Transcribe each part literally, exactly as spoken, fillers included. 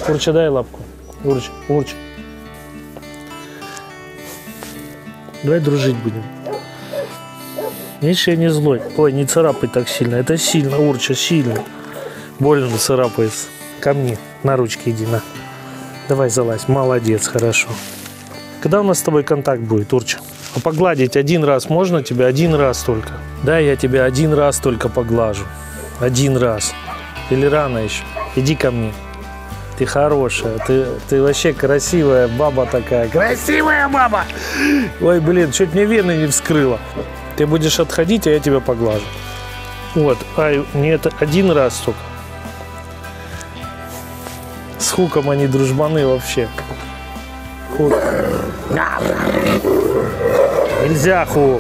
Урча, дай лапку. Урча, Урча. Давай дружить будем. Видишь, я не злой. Ой, не царапай так сильно. Это сильно, Урча, сильно. Больно царапается. Ко мне. На ручки иди, на. Давай залазь. Молодец, хорошо. Когда у нас с тобой контакт будет, Урча? А погладить один раз можно тебя? Один раз только. Да, я тебя один раз только поглажу. Один раз. Или рано еще? Иди ко мне. Ты хорошая. Ты, ты вообще красивая баба такая. Красивая баба! Ой, блин, чуть мне вены не вскрыла. Ты будешь отходить, а я тебя поглажу. Вот. Ай, нет, один раз только. С Хуком они дружбаны вообще. Хук. Нельзя, Хук.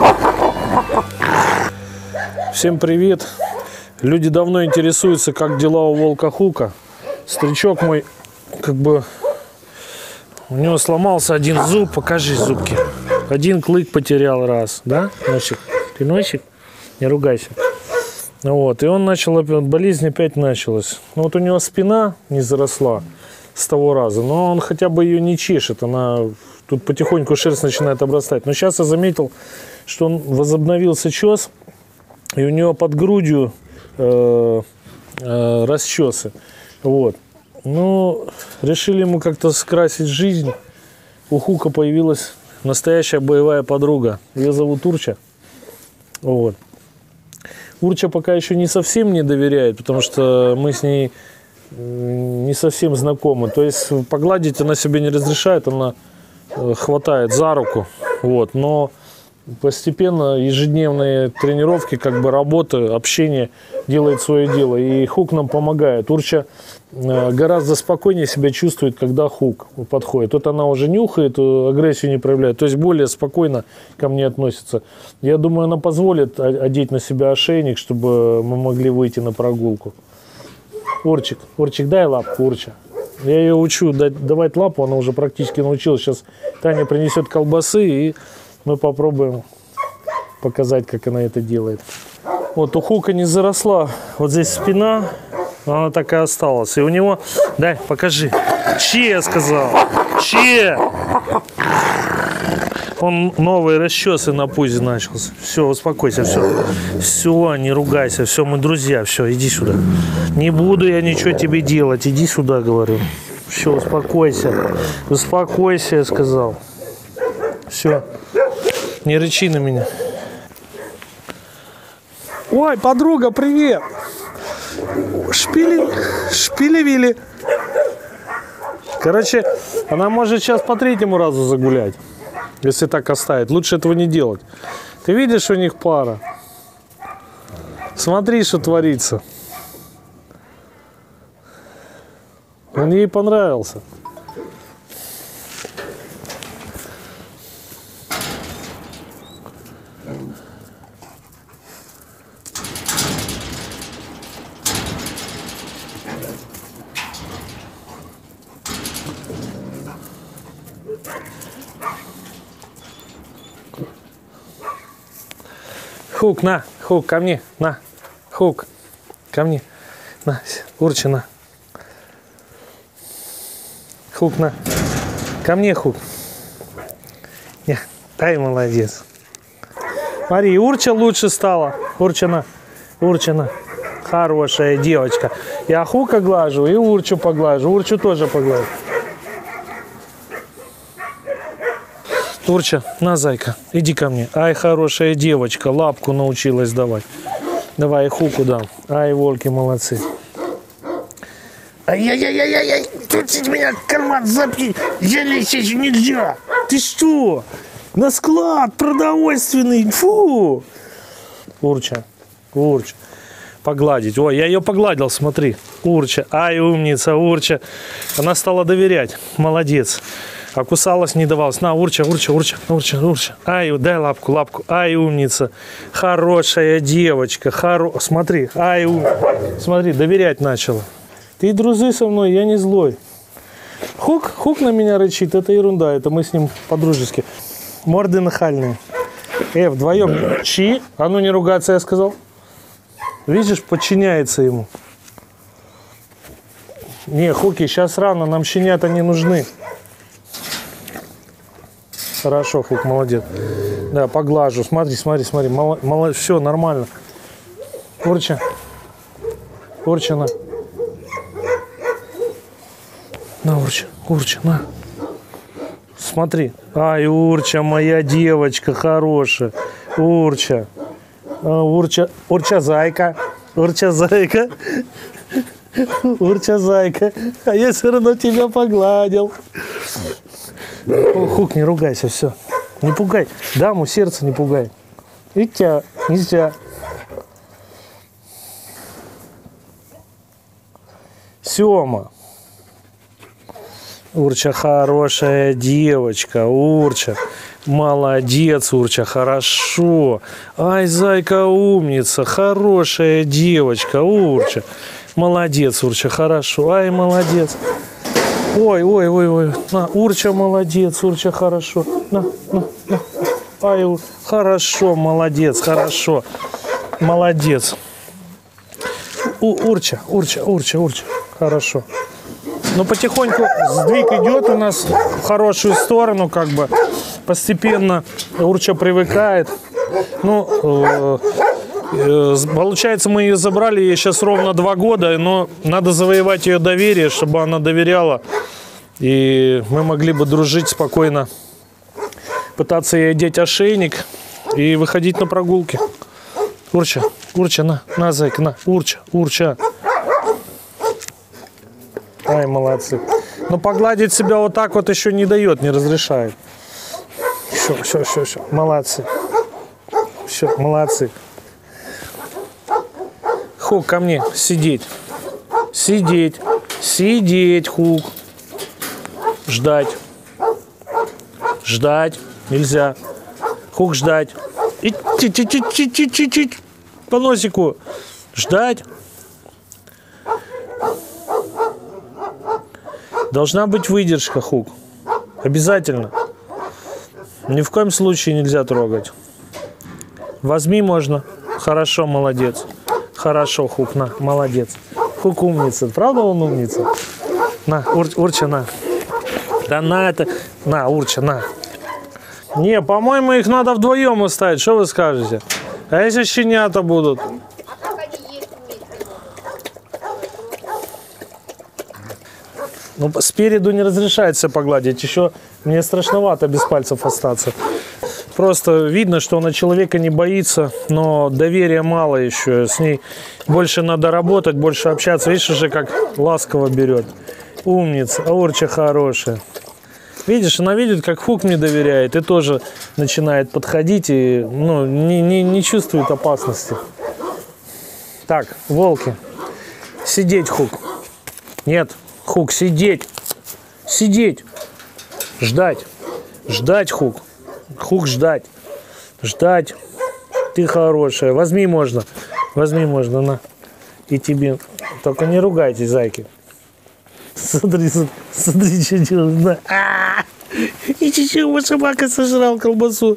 Всем привет. Люди давно интересуются, как дела у волка Хука. Старичок мой, как бы, у него сломался один зуб. Покажи зубки. Один клык потерял раз, да, носик? Ты носик? Не ругайся. Вот, и он начал, болезнь опять началась. Ну, вот у него спина не заросла с того раза, но он хотя бы ее не чешет. Она тут потихоньку шерсть начинает обрастать. Но сейчас я заметил, что он возобновился чес, и у него под грудью э, э, расчесы. Вот. Ну, решили ему как-то скрасить жизнь. У Хука появилась настоящая боевая подруга. Ее зовут Урча. Вот. Урча пока еще не совсем не доверяет, потому что мы с ней не совсем знакомы. То есть погладить она себе не разрешает, она хватает за руку. Вот. Но постепенно ежедневные тренировки, как бы работа, общение делает свое дело. И Хук нам помогает. Урча гораздо спокойнее себя чувствует, когда Хук подходит. Тут она уже нюхает, агрессию не проявляет. То есть более спокойно ко мне относится. Я думаю, она позволит одеть на себя ошейник, чтобы мы могли выйти на прогулку. Урчик, Урчик, дай лапку, Урча. Я ее учу давать лапу, она уже практически научилась. Сейчас Таня принесет колбасы, и мы попробуем показать, как она это делает. Вот у Хука не заросла вот здесь спина, она так и осталась. И у него, дай, покажи. Че, я сказал? Че? Он новые расчесы на пузе начался. Все, успокойся, все. Все, не ругайся, все, мы друзья, все, иди сюда. Не буду я ничего тебе делать, иди сюда, говорю. Все, успокойся. Успокойся, я сказал. Все. Не рычи на меня. Ой, подруга, привет! Шпили, шпили-вили. Короче, она может сейчас по третьему разу загулять, если так оставить. Лучше этого не делать. Ты видишь, у них пара? Смотри, что творится. Он ей понравился. Хук, на, Хук, ко мне, на, Хук, ко мне, на, Урча, на. Хук, на, ко мне, Хук. Не, дай, молодец. Смотри, Урча лучше стала. Урча, на, Урча, на. Хорошая девочка. Я Хука глажу и Урчу поглажу. Урчу тоже поглажу. Урча, на, зайка, иди ко мне. Ай, хорошая девочка, лапку научилась давать. Давай, Хуку дам. Ай, волки, молодцы. Ай-яй-яй-яй-яй, тут меня карман запни. Я лезть еще нельзя. Ты что? На склад продовольственный. Фу. Урча, Урча. Погладить. Ой, я ее погладил, смотри. Урча, ай, умница, Урча. Она стала доверять. Молодец. А кусалась, не давалась. На, Урча, Урча, Урча, Урча, Урча. Ай, дай лапку, лапку. Ай, умница. Хорошая девочка. Хоро... Смотри, ай, ум... Смотри, доверять начала. Ты дружи со мной, я не злой. Хук, Хук на меня рычит, это ерунда. Это мы с ним по-дружески. Морды нахальные. Э, вдвоем. Чи? А ну не ругаться, я сказал. Видишь, подчиняется ему. Не, Хуки, сейчас рано, нам щенята не нужны. Хорошо, Хук, молодец. Да, поглажу. Смотри, смотри, смотри. Мало, мало, все, нормально. Урча. Урча, на. На, Урча, Урча, на. Смотри. Ай, Урча, моя девочка хорошая. Урча. А, Урча, Урча, зайка. Урча, зайка. Урча, зайка. А я все равно тебя погладил. О, Хук, не ругайся, все. Не пугай. Даму сердце не пугай. И тебя, нельзя. Сема. Урча хорошая девочка. Урча. Молодец, Урча, хорошо. Ай, зайка умница. Хорошая девочка. Урча. Молодец, Урча, хорошо. Ай, молодец. Ой, ой, ой, ой. На, Урча, молодец, Урча, хорошо. На, на, на. Ай, ур... хорошо, молодец, хорошо. Молодец. У, Урча, Урча, Урча, Урча. Хорошо. Но потихоньку сдвиг идет у нас в хорошую сторону, как бы. Постепенно Урча привыкает. Ну, э, э, получается, мы ее забрали, ей сейчас ровно два года, но надо завоевать ее доверие, чтобы она доверяла. И мы могли бы дружить спокойно, пытаться ей одеть ошейник и выходить на прогулки. Урча, Урча, на, на, зайка, на, Урча, Урча. Ай, молодцы. Но погладить себя вот так вот еще не дает, не разрешает. Все, все, все, все. Молодцы. Все, молодцы. Хук, ко мне. Сидеть. Сидеть. Сидеть, Хук. Ждать. Ждать. Нельзя. Хук, ждать. Ити-ти-ти-ти-ти-ти-ти. По носику. Ждать. Должна быть выдержка, Хук. Обязательно. Ни в коем случае нельзя трогать. Возьми можно. Хорошо, молодец. Хорошо, Хук, на, молодец. Хук умница. Правда он умница? На, Ур, Урча, на. Да на это. На, Урча, на. Не, по-моему, их надо вдвоем оставить. Что вы скажете? А если щенята будут? Ну, спереду не разрешается погладить. Еще мне страшновато без пальцев остаться. Просто видно, что она человека не боится, но доверия мало еще. С ней больше надо работать, больше общаться. Видишь, уже как ласково берет. Умница, Урча хорошая. Видишь, она видит, как Хук мне доверяет, и тоже начинает подходить и ну, не, не, не чувствует опасности. Так, волки. Сидеть, Хук. Нет. Хук, сидеть. Сидеть. Ждать. Ждать, Хук. Хук, ждать. Ждать. Ты хорошая. Возьми можно. Возьми можно, на. И тебе. Только не ругайтесь, зайки. Смотри, смотри, что делает. На. А-а-а! И чего собака сожрал колбасу.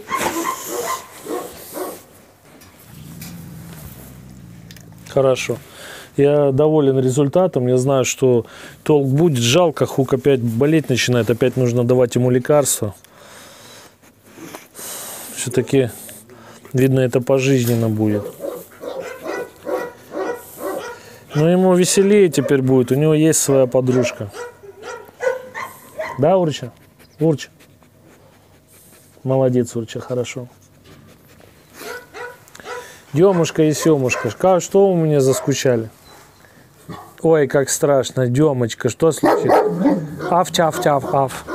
Хорошо. Я доволен результатом. Я знаю, что толк будет. Жалко, Хук опять болеть начинает. Опять нужно давать ему лекарства. Все-таки, видно, это пожизненно будет. Но ему веселее теперь будет. У него есть своя подружка. Да, Урча? Урча. Молодец, Урча, хорошо. Демушка и Семушка. Что у меня заскучали? Ой, как страшно. Демочка, что случилось? Аф-тяф-тяф-аф.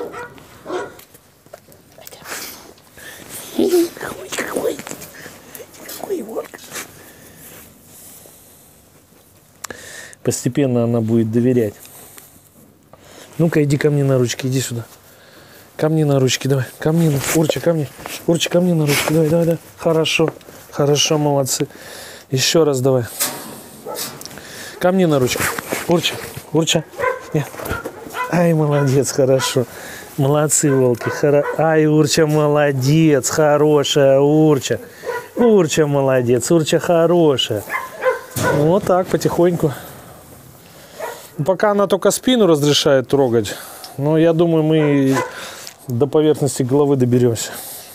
Постепенно она будет доверять. Ну-ка, иди ко мне на ручки, иди сюда. Ко мне на ручки, давай. Ко мне, на... Урча, ко мне. Урча, ко мне на ручки, давай, давай, давай. Хорошо, хорошо, молодцы. Еще раз давай. Ко мне на ручки. Урча, Урча. Нет. Ай, молодец, хорошо. Молодцы, волки. Хоро... Ай, Урча, молодец, хорошая, Урча. Урча, молодец, Урча, хорошая. Вот так, потихоньку. Пока она только спину разрешает трогать. Но я думаю, мы до поверхности головы доберемся.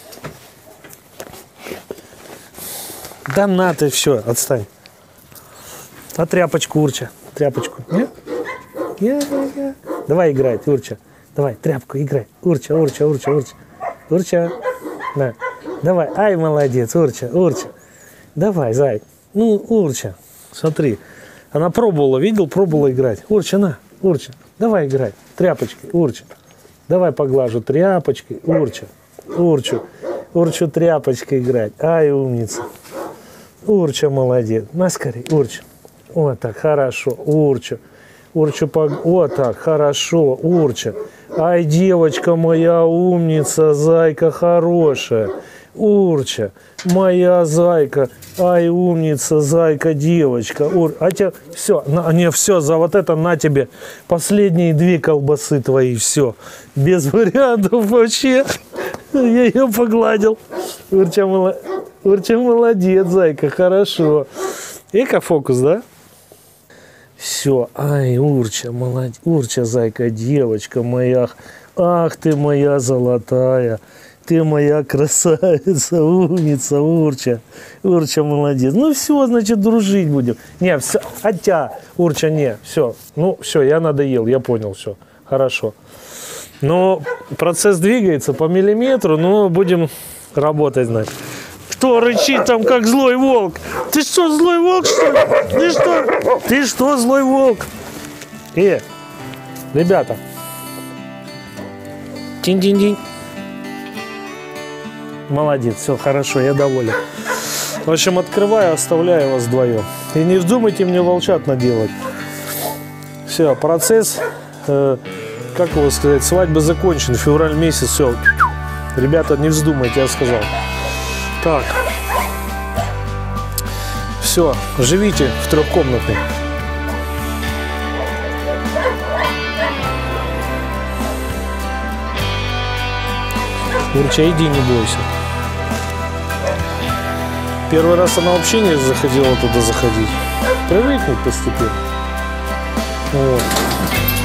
Да на ты, все, отстань. А тряпочку, Урча, тряпочку. Нет? Я, я. Давай играй, Урча. Давай, тряпку играй. Урча, Урча, Урча, Урча. Урча. На. Давай. Ай, молодец, Урча, Урча. Давай, зай. Ну, Урча, смотри. Она пробовала, видел, пробовала играть. Урча, на, Урча. Давай играй. Тряпочкой, Урча. Давай поглажу тряпочкой, Урча. Урчу. Урчу тряпочкой играть. Ай, умница. Урча, молодец. На, скорей, Урча. Вот так, хорошо. Урча. Урча, пог... вот так, хорошо. Урча. Ай, девочка моя умница, зайка хорошая. Урча, моя зайка. Ай, умница, зайка, девочка. Ур... А тебе все, на, не все, за вот это на тебе последние две колбасы твои, все. Без вариантов вообще. Я ее погладил. Урча, мол... Урча молодец, зайка, хорошо. Эко-фокус, да? Все, ай, Урча, молодец. Урча, зайка, девочка моя. Ах ты моя золотая. Ты моя красавица, умница, Урча. Урча, молодец. Ну все, значит, дружить будем. Не, все, хотя, Урча, не, все. Ну, все, я надоел, я понял, все. Хорошо. Но процесс двигается по миллиметру, но будем работать, значит. Кто рычит там, как злой волк? Ты что, злой волк, что ли? Ты что? Ты что, злой волк? Э, ребята. Тинь-тинь-тинь. Молодец, все хорошо, я доволен. В общем, открываю, оставляю вас вдвоем. И не вздумайте мне волчат наделать. Все, процесс, э, как его сказать, свадьба закончена, февраль месяц, все. Ребята, не вздумайте, я сказал. Так. Все, живите в трехкомнатной. Урча, иди, не бойся. Первый раз она вообще не заходила туда заходить. Привыкнуть постепенно. Вот.